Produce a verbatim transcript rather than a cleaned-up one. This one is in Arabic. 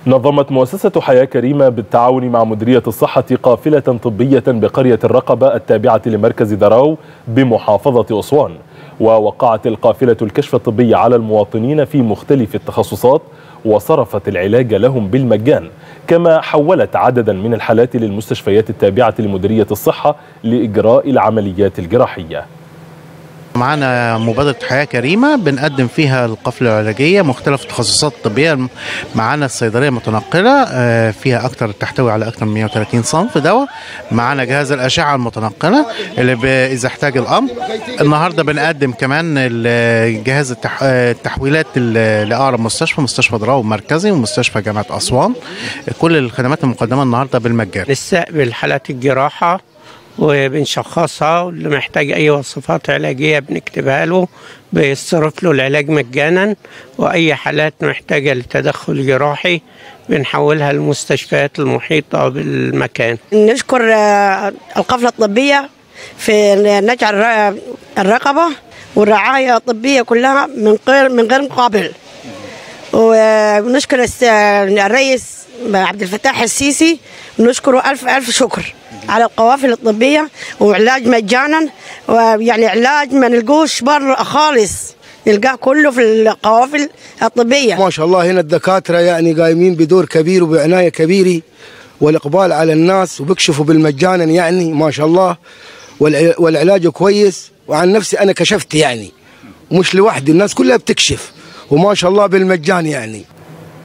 نظمت مؤسسة حياة كريمة بالتعاون مع مديرية الصحة قافلة طبية بقرية الرقبة التابعة لمركز دراو بمحافظة أسوان. ووقعت القافلة الكشف الطبي على المواطنين في مختلف التخصصات وصرفت العلاج لهم بالمجان، كما حولت عددا من الحالات للمستشفيات التابعة لمديرية الصحة لإجراء العمليات الجراحية. معانا مبادرة حياة كريمة بنقدم فيها القافلة العلاجية مختلف التخصصات الطبية. معانا الصيدلية المتنقلة فيها أكتر تحتوي على أكتر من مئة وثلاثين صنف دواء. معانا جهاز الأشعة المتنقلة اللي إذا احتاج الأمر. النهاردة بنقدم كمان جهاز التحويلات لأقرب مستشفى، مستشفى دراو المركزي ومستشفى جامعة أسوان. كل الخدمات المقدمة النهاردة بالمجان. نستقبل حالات الجراحة وبنشخصها، واللي محتاج أي وصفات علاجية بنكتبها له، بيصرف له العلاج مجانا، وأي حالات محتاجة لتدخل جراحي بنحولها للمستشفيات المحيطة بالمكان. نشكر القافلة الطبية في نجع الرقبة والرعاية الطبية كلها من غير من غير مقابل، ونشكر الرئيس عبد الفتاح السيسي، ونشكره ألف ألف شكر على القوافل الطبية وعلاج مجانا، ويعني علاج ما نلقوش بره خالص، نلقاه كله في القوافل الطبية. ما شاء الله هنا الدكاترة يعني قايمين بدور كبير وبعناية كبيرة والإقبال على الناس وبكشفوا بالمجانا، يعني ما شاء الله، والعلاج كويس. وعن نفسي أنا كشفت يعني مش لوحدي، الناس كلها بتكشف وما شاء الله بالمجان يعني.